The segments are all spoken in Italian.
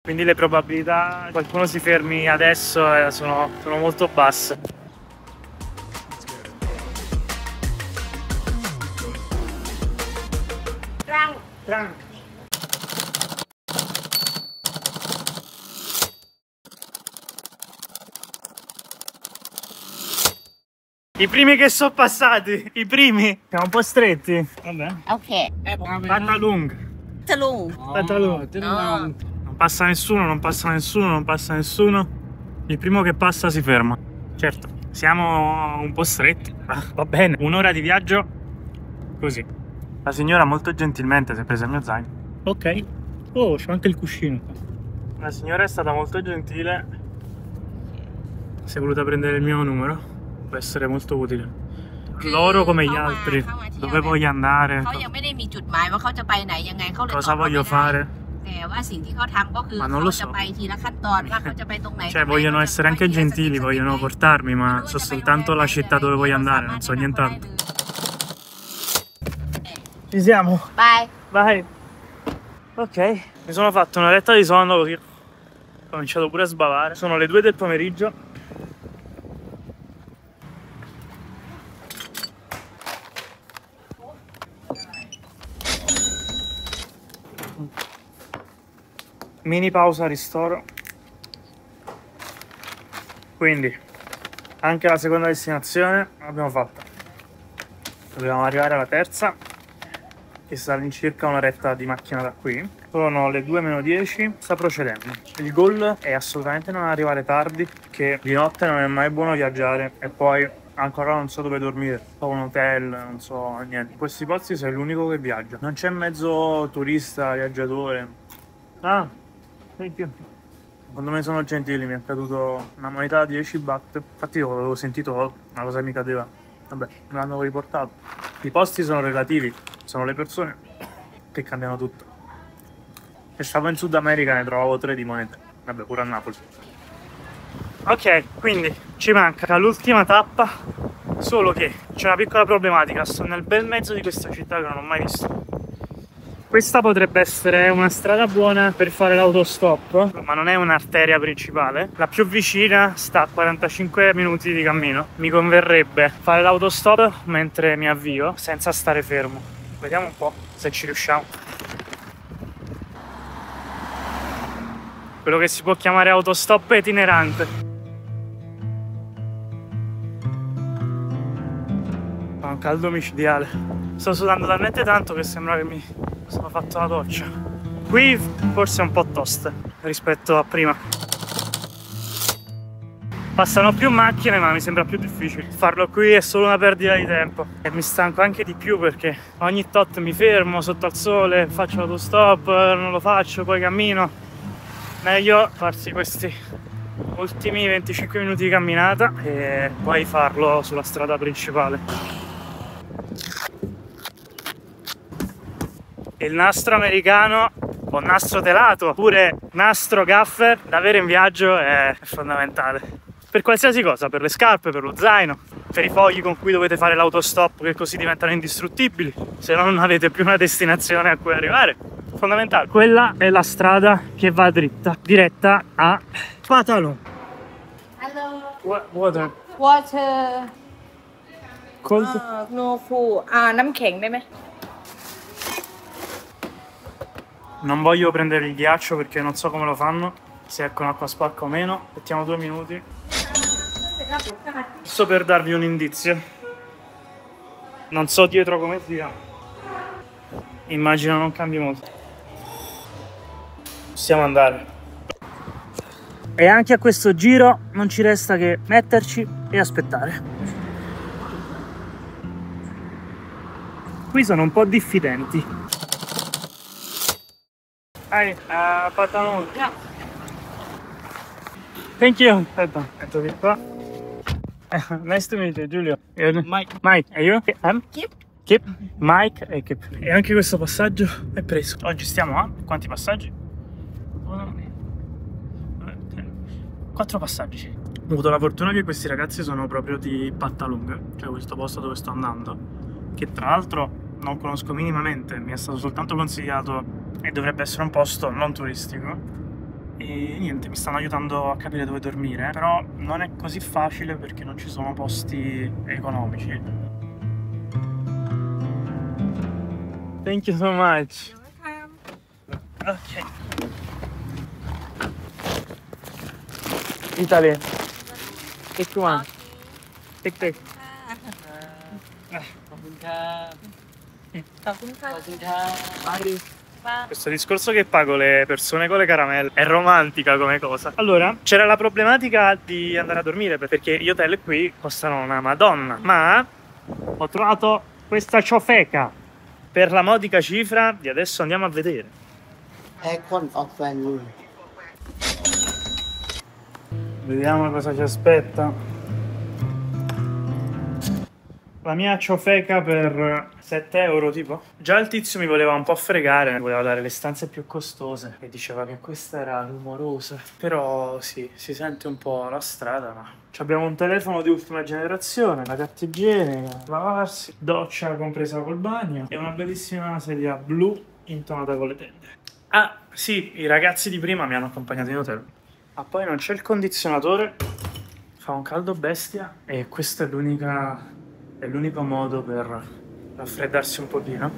quindi le probabilità che qualcuno si fermi adesso sono molto basse. Trank. I primi che sono passati, i primi. Siamo un po' stretti. Vabbè. Ok. Patalung. Patalung. Non passa nessuno, non passa nessuno, non passa nessuno. Il primo che passa si ferma. Certo, siamo un po' stretti. Va bene, un'ora di viaggio così. La signora molto gentilmente si è presa il mio zaino. Ok. Oh, c'è anche il cuscino. La signora è stata molto gentile. Si è voluta prendere il mio numero. Può essere molto utile. Loro come gli altri, dove voglio andare, cosa voglio fare, ma non lo so. Cioè vogliono essere anche gentili, vogliono portarmi, ma so soltanto la città dove voglio andare, non so nient'altro. Ci siamo. Vai. Ok, mi sono fatto un'oretta di sonno così ho cominciato pure a sbavare. Sono le 2 del pomeriggio. Mini pausa ristoro. Quindi anche la seconda destinazione l'abbiamo fatta. Dobbiamo arrivare alla terza, che sta all'incirca un'oretta di macchina da qui. Sono le 2:10, sta procedendo. Il goal è assolutamente non arrivare tardi, che di notte non è mai buono viaggiare e poi ancora non so dove dormire. Ho un hotel, non so niente. In questi posti sei l'unico che viaggia. Non c'è mezzo turista, viaggiatore. Ah, quando me sono gentili mi è caduto una moneta da 10 baht. Infatti io avevo sentito una cosa che mi cadeva. Vabbè, me l'hanno riportato. I posti sono relativi, sono le persone che cambiano tutto. Se stavo in Sud America ne trovavo 3 di monete. Vabbè, pure a Napoli. Ok, quindi ci manca l'ultima tappa. Solo che c'è una piccola problematica. Sto nel bel mezzo di questa città che non ho mai visto. Questa potrebbe essere una strada buona per fare l'autostop, ma non è un'arteria principale. La più vicina sta a 45 minuti di cammino. Mi converrebbe fare l'autostop mentre mi avvio, senza stare fermo. Vediamo un po' se ci riusciamo. Quello che si può chiamare autostop itinerante. Fa un caldo micidiale. Sto sudando talmente tanto che sembra che mi sono fatto la doccia. Qui forse è un po' tosta rispetto a prima. Passano più macchine, ma mi sembra più difficile. Farlo qui è solo una perdita di tempo. E mi stanco anche di più perché ogni tot mi fermo sotto al sole, faccio l'autostop, non lo faccio, poi cammino. Meglio farsi questi ultimi 25 minuti di camminata e poi farlo sulla strada principale. Il nastro americano o nastro telato oppure nastro gaffer da avere in viaggio è fondamentale per qualsiasi cosa, per le scarpe, per lo zaino, per i fogli con cui dovete fare l'autostop, che così diventano indistruttibili, se no non avete più una destinazione a cui arrivare. Fondamentale. Quella è la strada che va diretta a Patalung. Hello. Water. Water. Cold. No food. น้ำแข็งได้ไหม Non voglio prendere il ghiaccio perché non so come lo fanno, se con acqua sporca o meno. Aspettiamo 2 minuti. Giusto per darvi un indizio. Non so dietro come sia. Immagino non cambi molto. Possiamo andare. E anche a questo giro non ci resta che metterci e aspettare. Qui sono un po' diffidenti. Hi, Patalung. Yeah. Thank you. Aspetta, metto di qua. Nice to meet you, Giulio. Mike. Mike, e io? Kip. Kip, Mike e Kip. E anche questo passaggio è preso. Oggi stiamo a quanti passaggi? 4 passaggi. Ho avuto la fortuna che questi ragazzi sono proprio di Patalung, cioè questo posto dove sto andando, che tra l'altro non conosco minimamente, mi è stato soltanto consigliato e dovrebbe essere un posto non turistico. e niente, mi stanno aiutando a capire dove dormire, però non è così facile perché non ci sono posti economici. Thank you so much. Ok. Italy. Take one. Take. ขอบคุณครับขอบคุณค่ะ Questo discorso che pago le persone con le caramelle è romantica come cosa. Allora, c'era la problematica di andare a dormire perché gli hotel qui costano una madonna, ma ho trovato questa ciofeca per la modica cifra di adesso andiamo a vedere. Icon of Value. Vediamo cosa ci aspetta. La mia ciofeca per 7 euro tipo. Già il tizio mi voleva un po' fregare, mi voleva dare le stanze più costose e diceva che questa era rumorosa. Però sì, si sente un po' la strada, ma abbiamo un telefono di ultima generazione, la carta igienica, lavarsi, doccia compresa col bagno e una bellissima sedia blu intonata con le tende. Ah sì, i ragazzi di prima mi hanno accompagnato in hotel. Ah, poi non c'è il condizionatore, fa un caldo bestia e questo è l'unico modo per raffreddarsi un pochino.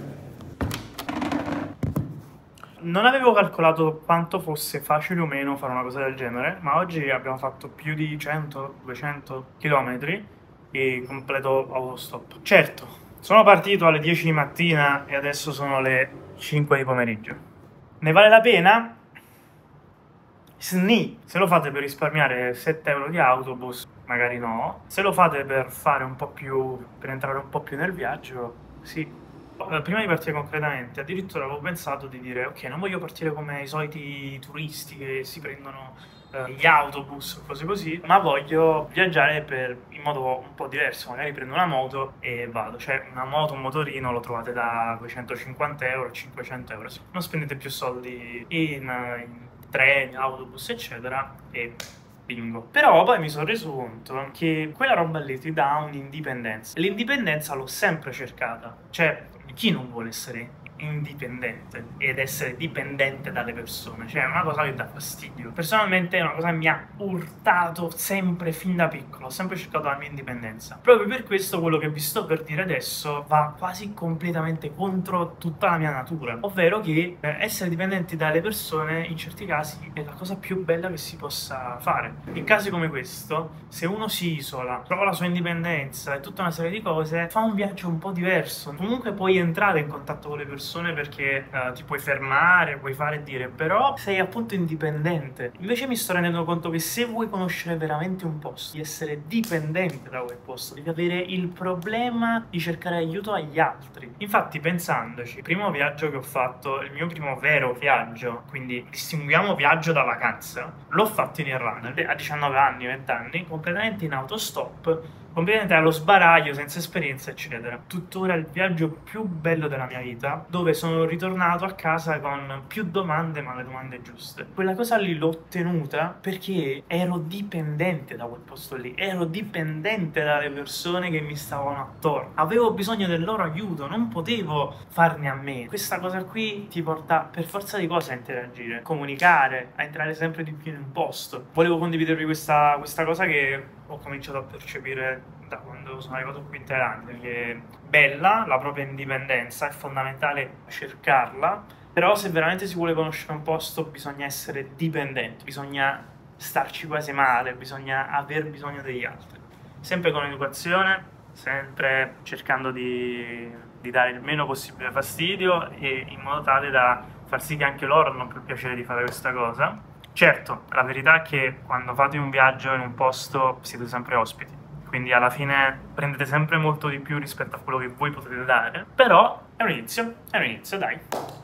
Non avevo calcolato quanto fosse facile o meno fare una cosa del genere, ma oggi abbiamo fatto più di 100-200 km e completo autostop. Certo, sono partito alle 10 di mattina e adesso sono le 5 di pomeriggio. Ne vale la pena? Sni! Se lo fate per risparmiare 7 euro di autobus, magari no. Se lo fate per fare un po' più, per entrare un po' più nel viaggio, sì. Prima di partire concretamente, addirittura avevo pensato di dire ok, non voglio partire come i soliti turisti che si prendono gli autobus o cose così, ma voglio viaggiare in modo un po' diverso. Magari prendo una moto e vado. Cioè una moto, un motorino lo trovate da 250 euro, 500 euro. Non spendete più soldi in treni, autobus eccetera e bingo. Però poi mi sono reso conto che quella roba lì ti dà un'indipendenza. L'indipendenza l'ho sempre cercata. Cioè, chi non vuole essere indipendente ed essere dipendente dalle persone? Cioè, è una cosa che dà fastidio. Personalmente è una cosa che mi ha urtato sempre fin da piccolo. Ho sempre cercato la mia indipendenza. Proprio per questo quello che vi sto per dire adesso va quasi completamente contro tutta la mia natura. Ovvero che essere dipendenti dalle persone in certi casi è la cosa più bella che si possa fare. In casi come questo, se uno si isola, trova la sua indipendenza e tutta una serie di cose, fa un viaggio un po' diverso. Comunque puoi entrare in contatto con le persone perché ti puoi fermare, puoi fare e dire, però sei appunto indipendente. Invece mi sto rendendo conto che se vuoi conoscere veramente un posto, di essere dipendente da quel posto, devi avere il problema di cercare aiuto agli altri. Infatti, pensandoci, il primo viaggio che ho fatto, il mio primo vero viaggio, quindi distinguiamo viaggio da vacanza, l'ho fatto in Irlanda a 19 anni, 20 anni, completamente in autostop, completamente allo sbaraglio, senza esperienza, eccetera. Tuttora il viaggio più bello della mia vita, dove sono ritornato a casa con più domande, ma le domande giuste. Quella cosa lì l'ho ottenuta perché ero dipendente da quel posto lì, ero dipendente dalle persone che mi stavano attorno. Avevo bisogno del loro aiuto, non potevo farne a meno. Questa cosa qui ti porta per forza di cose a interagire, comunicare, a entrare sempre di più in un posto. Volevo condividervi questa cosa che ho cominciato a percepire da quando sono arrivato qui in Thailandia, che è bella, la propria indipendenza, è fondamentale cercarla, però se veramente si vuole conoscere un posto bisogna essere dipendenti, bisogna starci quasi male, bisogna aver bisogno degli altri. Sempre con educazione, sempre cercando di dare il meno possibile fastidio e in modo tale da far sì che anche loro abbiano più piacere di fare questa cosa. Certo, la verità è che quando fate un viaggio in un posto siete sempre ospiti, quindi alla fine prendete sempre molto di più rispetto a quello che voi potete dare, però è un inizio, dai.